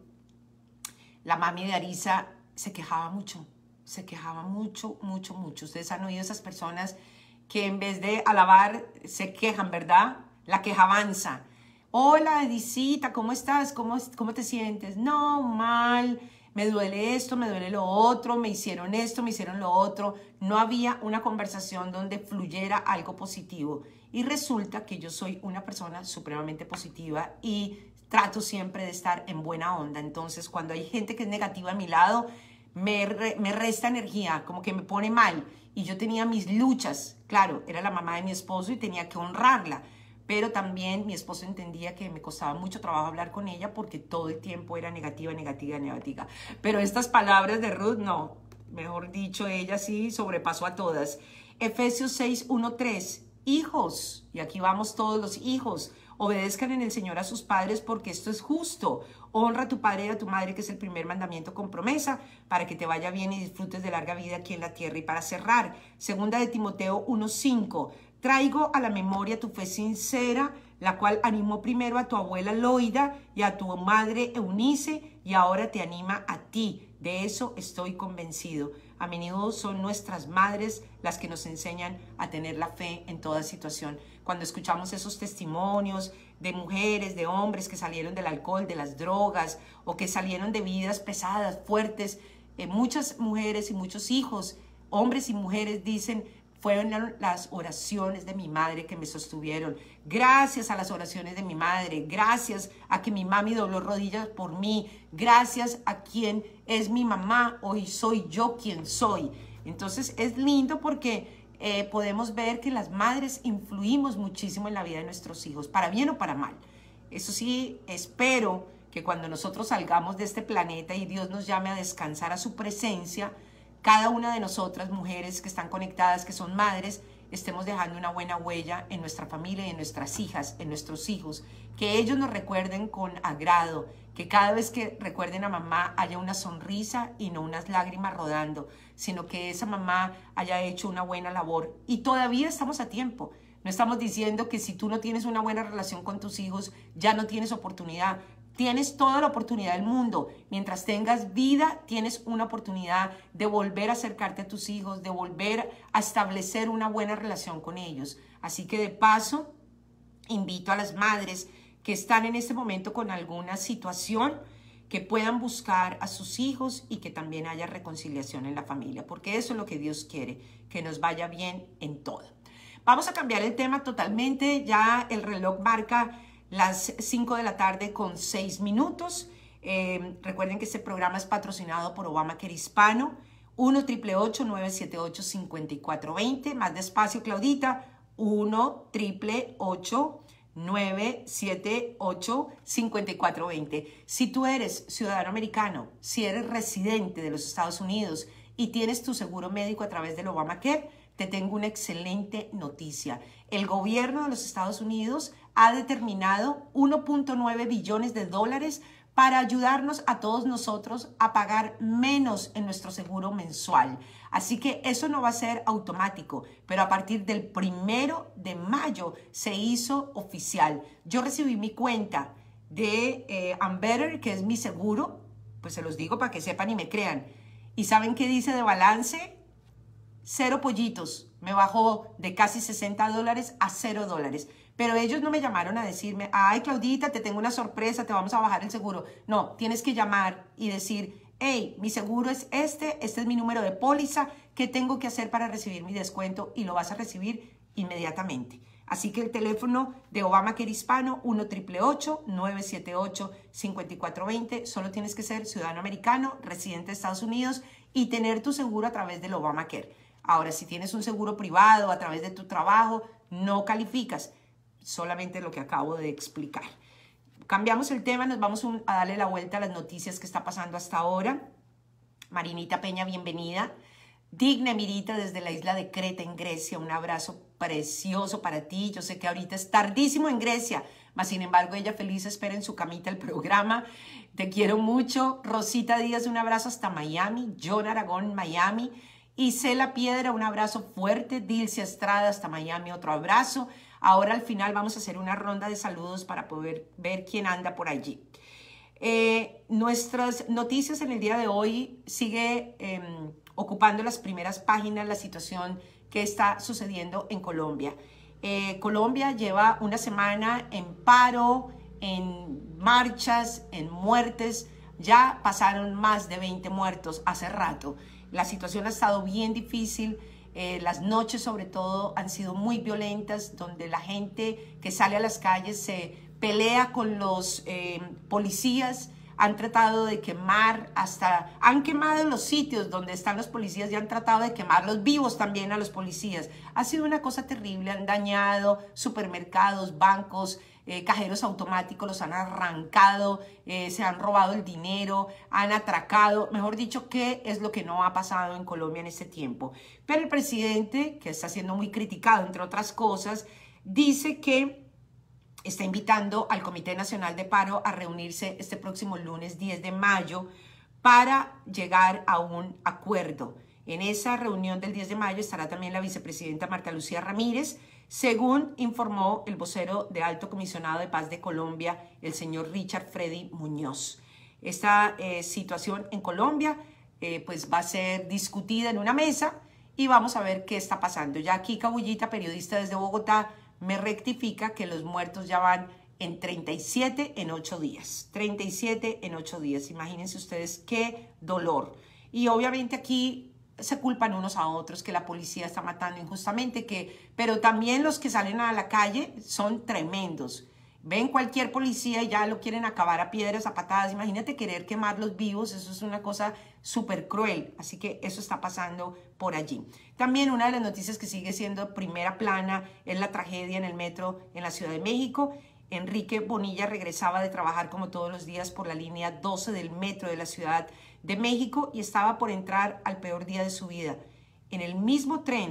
La mami de Arisa se quejaba mucho, se quejaba mucho, mucho, mucho. Ustedes han oído esas personas que en vez de alabar se quejan, ¿verdad? La quejabanza. Hola, Edicita, ¿cómo estás? ¿Cómo, ¿Cómo te sientes? No, mal, me duele esto, me duele lo otro, me hicieron esto, me hicieron lo otro. No había una conversación donde fluyera algo positivo. Y resulta que yo soy una persona supremamente positiva y trato siempre de estar en buena onda. Entonces, cuando hay gente que es negativa a mi lado, me, re, me resta energía, como que me pone mal. Y yo tenía mis luchas. Claro, era la mamá de mi esposo y tenía que honrarla. Pero también mi esposo entendía que me costaba mucho trabajo hablar con ella porque todo el tiempo era negativa, negativa, negativa. Pero estas palabras de Ruth, no. Mejor dicho, ella sí sobrepasó a todas. Efesios seis, uno, tres. Hijos, y aquí vamos todos los hijos, obedezcan en el Señor a sus padres porque esto es justo. Honra a tu padre y a tu madre, que es el primer mandamiento con promesa, para que te vaya bien y disfrutes de larga vida aquí en la tierra. Y para cerrar, segunda de Timoteo uno, cinco. Traigo a la memoria tu fe sincera, la cual animó primero a tu abuela Loida y a tu madre Eunice, y ahora te anima a ti. De eso estoy convencido. A menudo son nuestras madres las que nos enseñan a tener la fe en toda situación. Cuando escuchamos esos testimonios de mujeres, de hombres que salieron del alcohol, de las drogas, o que salieron de vidas pesadas, fuertes, eh, muchas mujeres y muchos hijos, hombres y mujeres dicen, fueron las oraciones de mi madre que me sostuvieron. Gracias a las oraciones de mi madre, gracias a que mi mami dobló rodillas por mí, gracias a quien es mi mamá, hoy soy yo quien soy. Entonces es lindo porque eh, podemos ver que las madres influimos muchísimo en la vida de nuestros hijos, para bien o para mal. Eso sí, espero que cuando nosotros salgamos de este planeta y Dios nos llame a descansar a su presencia, cada una de nosotras, mujeres que están conectadas, que son madres, estemos dejando una buena huella en nuestra familia y en nuestras hijas, en nuestros hijos, que ellos nos recuerden con agrado, que cada vez que recuerden a mamá haya una sonrisa y no unas lágrimas rodando, sino que esa mamá haya hecho una buena labor. Y todavía estamos a tiempo. No estamos diciendo que si tú no tienes una buena relación con tus hijos, ya no tienes oportunidad. Tienes toda la oportunidad del mundo. Mientras tengas vida, tienes una oportunidad de volver a acercarte a tus hijos, de volver a establecer una buena relación con ellos. Así que de paso, invito a las madres que están en este momento con alguna situación que puedan buscar a sus hijos y que también haya reconciliación en la familia, porque eso es lo que Dios quiere, que nos vaya bien en todo. Vamos a cambiar el tema totalmente. Ya el reloj marca las cinco de la tarde con seis minutos. Eh, recuerden que este programa es patrocinado por Obamacare Hispano. uno, ocho ocho ocho, nueve siete ocho, cinco cuatro dos cero. Más despacio, Claudita. uno, ocho ocho ocho, nueve siete ocho, cinco cuatro dos cero. Si tú eres ciudadano americano, si eres residente de los Estados Unidos y tienes tu seguro médico a través del Obamacare, te tengo una excelente noticia. El gobierno de los Estados Unidos ha determinado uno punto nueve billones de dólares para ayudarnos a todos nosotros a pagar menos en nuestro seguro mensual. Así que eso no va a ser automático, pero a partir del primero de mayo se hizo oficial. Yo recibí mi cuenta de eh, Ambetter, que es mi seguro, pues se los digo para que sepan y me crean. ¿Y saben qué dice de balance? Cero pollitos. Me bajó de casi sesenta dólares a cero dólares. Pero ellos no me llamaron a decirme, ay, Claudita, te tengo una sorpresa, te vamos a bajar el seguro. No, tienes que llamar y decir, hey, mi seguro es este, este es mi número de póliza, ¿qué tengo que hacer para recibir mi descuento? Y lo vas a recibir inmediatamente. Así que el teléfono de Obamacare Hispano, uno, ocho ocho ocho, nueve siete ocho, cinco cuatro dos cero. Solo tienes que ser ciudadano americano, residente de Estados Unidos y tener tu seguro a través del Obamacare. Ahora, si tienes un seguro privado a través de tu trabajo, no calificas. Solamente lo que acabo de explicar. Cambiamos el tema, nos vamos a darle la vuelta a las noticias que está pasando hasta ahora. Marinita Peña, bienvenida. Digna Mirita desde la isla de Creta en Grecia, un abrazo precioso para ti. Yo sé que ahorita es tardísimo en Grecia, mas sin embargo ella feliz espera en su camita el programa. Te quiero mucho. Rosita Díaz, un abrazo hasta Miami. John Aragón, Miami. Isela Piedra, un abrazo fuerte. Dilcia Estrada hasta Miami, otro abrazo. Ahora al final vamos a hacer una ronda de saludos para poder ver quién anda por allí. Eh, nuestras noticias en el día de hoy sigue eh, ocupando las primeras páginas la situación que está sucediendo en Colombia. Eh, Colombia lleva una semana en paro, en marchas, en muertes. Ya pasaron más de veinte muertos hace rato. La situación ha estado bien difícil. Eh, las noches sobre todo han sido muy violentas, donde la gente que sale a las calles se pelea con los eh, policías, han tratado de quemar, hasta han quemado los sitios donde están los policías y han tratado de quemarlos vivos también a los policías. Ha sido una cosa terrible, han dañado supermercados, bancos, Eh, cajeros automáticos, los han arrancado, eh, se han robado el dinero, han atracado, mejor dicho, ¿qué es lo que no ha pasado en Colombia en este tiempo? Pero el presidente, que está siendo muy criticado, entre otras cosas, dice que está invitando al Comité Nacional de Paro a reunirse este próximo lunes diez de mayo para llegar a un acuerdo. En esa reunión del diez de mayo estará también la vicepresidenta Marta Lucía Ramírez, según informó el vocero de Alto Comisionado de Paz de Colombia, el señor Richard Freddy Muñoz. Esta eh, situación en Colombia eh, pues va a ser discutida en una mesa y vamos a ver qué está pasando. Ya aquí Cabullita, periodista desde Bogotá, me rectifica que los muertos ya van en treinta y siete en ocho días. treinta y siete en ocho días. Imagínense ustedes qué dolor. Y obviamente aquí se culpan unos a otros, que la policía está matando injustamente, que, pero también los que salen a la calle son tremendos. Ven cualquier policía y ya lo quieren acabar a piedras, a patadas. Imagínate querer quemarlos vivos, eso es una cosa súper cruel. Así que eso está pasando por allí. También una de las noticias que sigue siendo primera plana es la tragedia en el metro en la Ciudad de México. Enrique Bonilla regresaba de trabajar como todos los días por la línea doce del metro de la Ciudad de México y estaba por entrar al peor día de su vida. En el mismo tren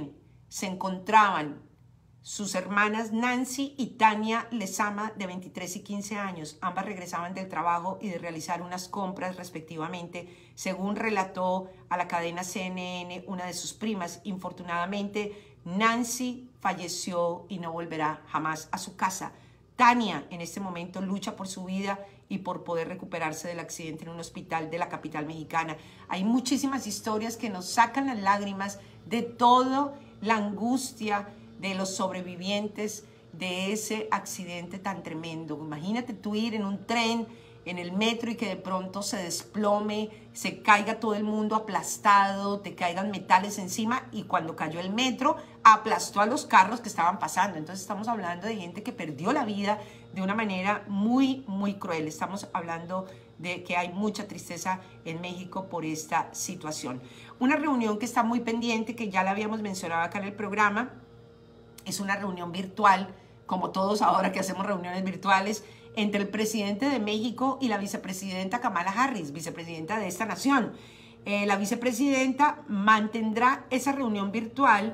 se encontraban sus hermanas Nancy y Tania Lezama, de veintitrés y quince años. Ambas regresaban del trabajo y de realizar unas compras respectivamente, según relató a la cadena C N N una de sus primas. Infortunadamente, Nancy falleció y no volverá jamás a su casa. Tania en este momento lucha por su vida y por poder recuperarse del accidente en un hospital de la capital mexicana. Hay muchísimas historias que nos sacan las lágrimas de toda la angustia de los sobrevivientes de ese accidente tan tremendo. Imagínate tú ir en un tren, en el metro, y que de pronto se desplome, se caiga todo el mundo aplastado, te caigan metales encima, y cuando cayó el metro aplastó a los carros que estaban pasando. Entonces estamos hablando de gente que perdió la vida de una manera muy, muy cruel. Estamos hablando de que hay mucha tristeza en México por esta situación. Una reunión que está muy pendiente, que ya la habíamos mencionado acá en el programa, es una reunión virtual, como todos ahora que hacemos reuniones virtuales, entre el presidente de México y la vicepresidenta Kamala Harris, vicepresidenta de esta nación. Eh, la vicepresidenta mantendrá esa reunión virtual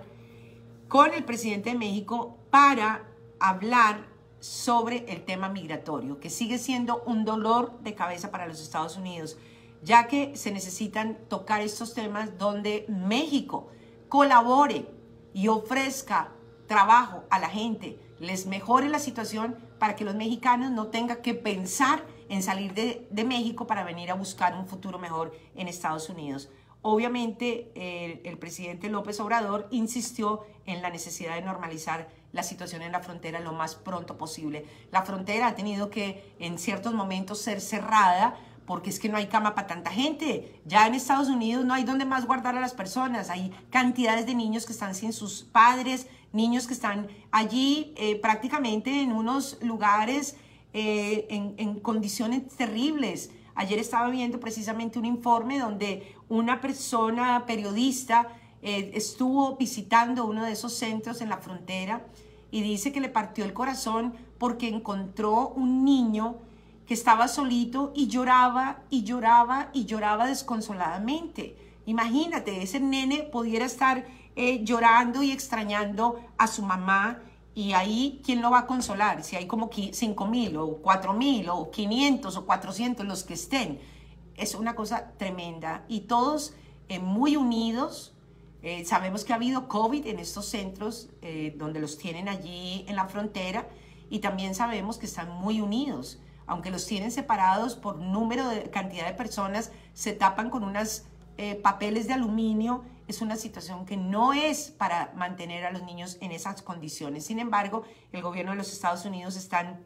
con el presidente de México para hablar sobre el tema migratorio, que sigue siendo un dolor de cabeza para los Estados Unidos, ya que se necesitan tocar estos temas donde México colabore y ofrezca trabajo a la gente, les mejore la situación para que los mexicanos no tengan que pensar en salir de, de México para venir a buscar un futuro mejor en Estados Unidos. Obviamente, el, el presidente López Obrador insistió en la necesidad de normalizar la situación en la frontera lo más pronto posible. La frontera ha tenido que, en ciertos momentos, ser cerrada porque es que no hay cama para tanta gente. Ya en Estados Unidos no hay donde más guardar a las personas. Hay cantidades de niños que están sin sus padres, niños que están allí eh, prácticamente en unos lugares eh, en, en condiciones terribles. Ayer estaba viendo precisamente un informe donde una persona periodista eh, estuvo visitando uno de esos centros en la frontera y dice que le partió el corazón porque encontró un niño que estaba solito y lloraba y lloraba y lloraba desconsoladamente. Imagínate, ese nene pudiera estar eh, llorando y extrañando a su mamá, y ahí, ¿quién lo va a consolar? Si hay como cinco mil o cuatro mil o quinientos o cuatrocientos, los que estén. Es una cosa tremenda. Y todos eh, muy unidos. Eh, sabemos que ha habido COVID en estos centros eh, donde los tienen allí en la frontera, y también sabemos que están muy unidos. Aunque los tienen separados por número de cantidad de personas, se tapan con unos eh, papeles de aluminio. Es una situación que no es para mantener a los niños en esas condiciones. Sin embargo, el gobierno de los Estados Unidos están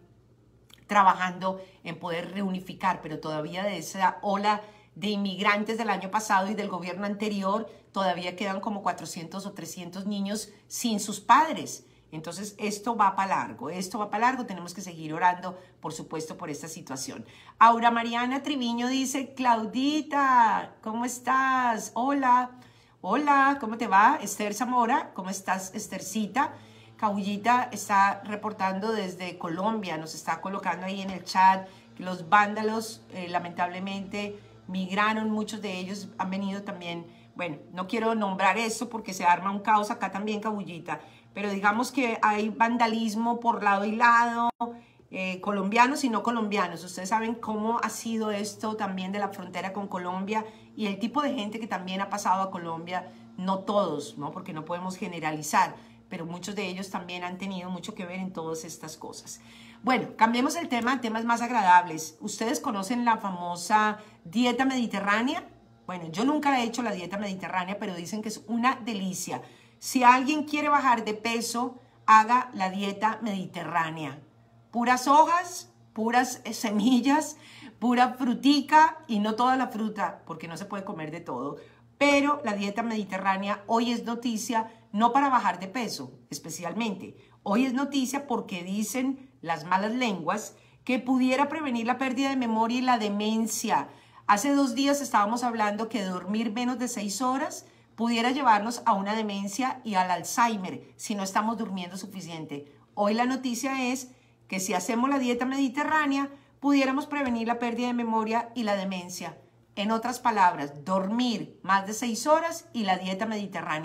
trabajando en poder reunificar, pero todavía de esa ola de inmigrantes del año pasado y del gobierno anterior, todavía quedan como cuatrocientos o trescientos niños sin sus padres. Entonces, esto va para largo, esto va para largo, tenemos que seguir orando, por supuesto, por esta situación. Aura Mariana Triviño dice, Claudita, ¿cómo estás? Hola, hola, ¿cómo te va? Esther Zamora, ¿cómo estás, Esthercita? Cabullita está reportando desde Colombia, nos está colocando ahí en el chat que los vándalos, eh, lamentablemente, migraron, muchos de ellos han venido también, bueno, no quiero nombrar eso porque se arma un caos acá también, Cabullita, pero digamos que hay vandalismo por lado y lado, eh, colombianos y no colombianos. Ustedes saben cómo ha sido esto también de la frontera con Colombia y el tipo de gente que también ha pasado a Colombia, no todos, ¿no? Porque no podemos generalizar, pero muchos de ellos también han tenido mucho que ver en todas estas cosas. Bueno, cambiemos el tema a temas más agradables. ¿Ustedes conocen la famosa dieta mediterránea? Bueno, yo nunca he hecho la dieta mediterránea, pero dicen que es una delicia. Si alguien quiere bajar de peso, haga la dieta mediterránea. Puras hojas, puras semillas, pura frutica, y no toda la fruta, porque no se puede comer de todo. Pero la dieta mediterránea hoy es noticia, no para bajar de peso especialmente. Hoy es noticia porque dicen las malas lenguas que pudiera prevenir la pérdida de memoria y la demencia. Hace dos días estábamos hablando que dormir menos de seis horas pudiera llevarnos a una demencia y al Alzheimer si no estamos durmiendo suficiente. Hoy la noticia es que si hacemos la dieta mediterránea, pudiéramos prevenir la pérdida de memoria y la demencia. En otras palabras, dormir más de seis horas y la dieta mediterránea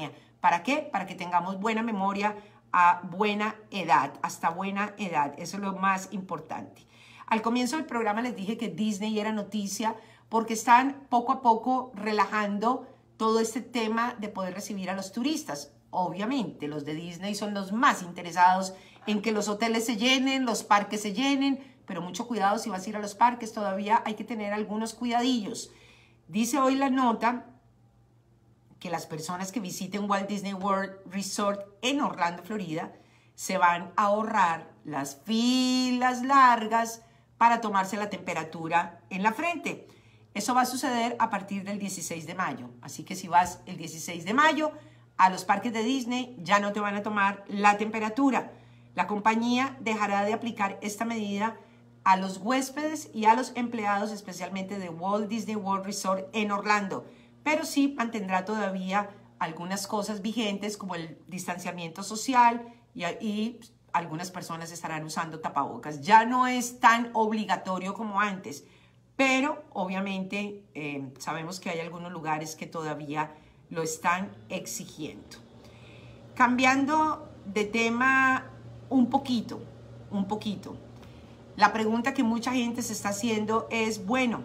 ¿Para qué? Para que tengamos buena memoria a buena edad, hasta buena edad. Eso es lo más importante. Al comienzo del programa les dije que Disney era noticia porque están poco a poco relajando todo este tema de poder recibir a los turistas. Obviamente, los de Disney son los más interesados en que los hoteles se llenen, los parques se llenen, pero mucho cuidado si vas a ir a los parques, todavía hay que tener algunos cuidadillos. Dice hoy la nota que las personas que visiten Walt Disney World Resort en Orlando, Florida, se van a ahorrar las filas largas para tomarse la temperatura en la frente. Eso va a suceder a partir del dieciséis de mayo. Así que si vas el dieciséis de mayo a los parques de Disney, ya no te van a tomar la temperatura. La compañía dejará de aplicar esta medida a los huéspedes y a los empleados, especialmente de Walt Disney World Resort en Orlando, pero sí mantendrá todavía algunas cosas vigentes como el distanciamiento social y, y algunas personas estarán usando tapabocas. Ya no es tan obligatorio como antes, pero obviamente eh, sabemos que hay algunos lugares que todavía lo están exigiendo. Cambiando de tema un poquito, un poquito. La pregunta que mucha gente se está haciendo es, bueno,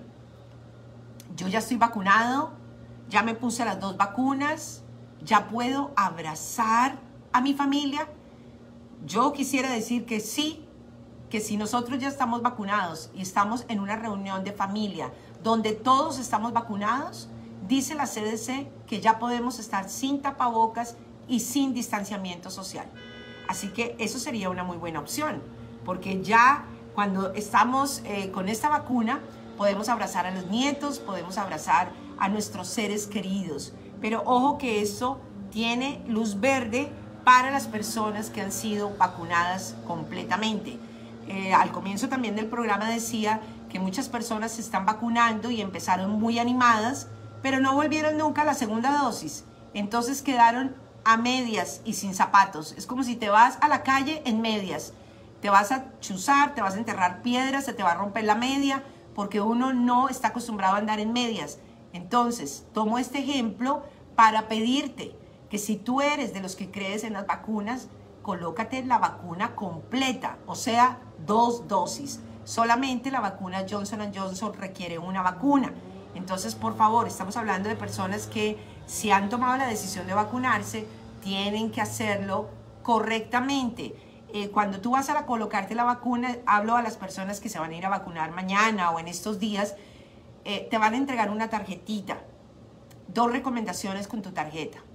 yo ya estoy vacunado, ya me puse las dos vacunas, ya puedo abrazar a mi familia. Yo quisiera decir que sí, que si nosotros ya estamos vacunados y estamos en una reunión de familia donde todos estamos vacunados, dice la C D C que ya podemos estar sin tapabocas y sin distanciamiento social. Así que eso sería una muy buena opción, porque ya cuando estamos eh, con esta vacuna podemos abrazar a los nietos, podemos abrazar a nuestros seres queridos. Pero ojo que esto tiene luz verde para las personas que han sido vacunadas completamente. Eh, al comienzo también del programa decía que muchas personas se están vacunando y empezaron muy animadas, pero no volvieron nunca a la segunda dosis. Entonces quedaron a medias y sin zapatos. Es como si te vas a la calle en medias. Te vas a chuzar, te vas a enterrar piedras, se te va a romper la media, porque uno no está acostumbrado a andar en medias. Entonces, tomo este ejemplo para pedirte que si tú eres de los que crees en las vacunas, colócate la vacuna completa, o sea, dos dosis. Solamente la vacuna Johnson and Johnson requiere una vacuna. Entonces, por favor, estamos hablando de personas que si han tomado la decisión de vacunarse, tienen que hacerlo correctamente. Eh, cuando tú vas a colocarte la vacuna, hablo a las personas que se van a ir a vacunar mañana o en estos días, eh, te van a entregar una tarjetita, dos recomendaciones con tu tarjeta.